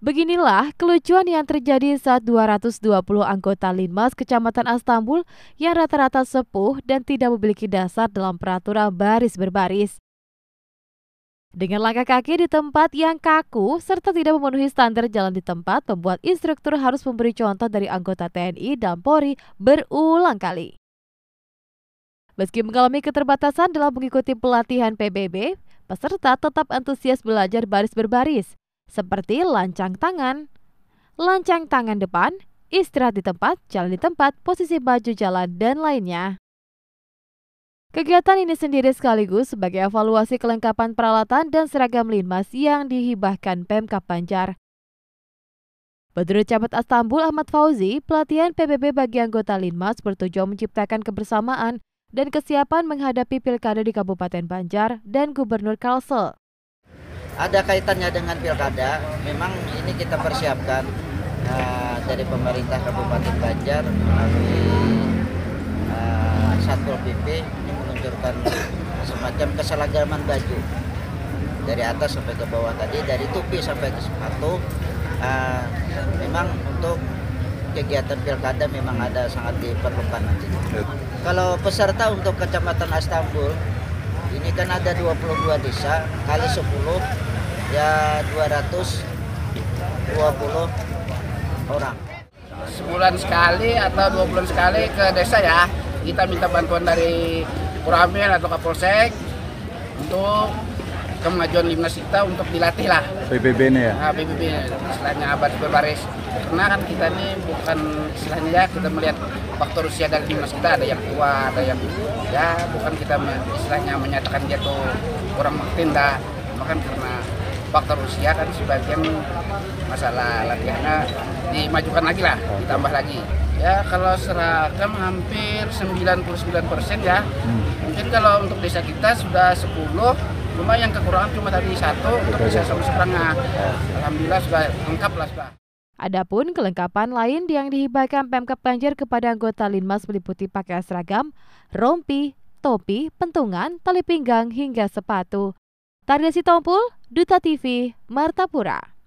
Beginilah kelucuan yang terjadi saat 220 anggota Linmas Kecamatan Astambul yang rata-rata sepuh dan tidak memiliki dasar dalam peraturan baris berbaris. Dengan langkah kaki di tempat yang kaku serta tidak memenuhi standar jalan di tempat, membuat instruktur harus memberi contoh dari anggota TNI dan Polri berulang kali. Meski mengalami keterbatasan dalam mengikuti pelatihan PBB, peserta tetap antusias belajar baris berbaris, seperti lancang tangan depan, istirahat di tempat, jalan di tempat, posisi baju jalan, dan lainnya. Kegiatan ini sendiri sekaligus sebagai evaluasi kelengkapan peralatan dan seragam Linmas yang dihibahkan Pemkab Banjar. Menurut Camat Astambul Ahmad Fauzi, pelatihan PBB bagi anggota Linmas bertujuan menciptakan kebersamaan dan kesiapan menghadapi pilkada di Kabupaten Banjar dan Gubernur Kalsel. Ada kaitannya dengan pilkada, memang ini kita persiapkan dari pemerintah Kabupaten Banjar melalui Satpol PP ini meluncurkan semacam keseragaman baju dari atas sampai ke bawah tadi, dari topi sampai ke sepatu. Memang untuk kegiatan pilkada memang ada sangat diperlukan nanti. Kalau peserta untuk Kecamatan Astambul ini kan ada 22 desa kali 10 ya 220 orang. Sebulan sekali atau 2 bulan sekali ke desa ya, kita minta bantuan dari Kuramil atau Kapolsek untuk kemajuan Linmas kita untuk dilatih lah. PBB ini ya? Nah, PBB istilahnya baris berbaris. Karena kan kita ini bukan istilahnya ya, kita melihat faktor usia dari Linmas kita, ada yang tua, ada yang ya bukan kita istilahnya menyatakan dia tuh kurang tindak. Bahkan karena faktor usia kan sebagian masalah latihannya dimajukan lagi lah, ditambah lagi. Ya kalau seragam hampir 99% ya. Mungkin kalau untuk desa kita sudah 10, cuma yang kekurangan cuma tadi 1 untuk desa Seberangah. Alhamdulillah sudah lengkap lah sudah. Adapun kelengkapan lain yang dihibahkan Pemkab Banjar kepada anggota Linmas meliputi pakaian seragam, rompi, topi, pentungan, tali pinggang hingga sepatu. Tardesi Tompul, Duta TV, Martapura.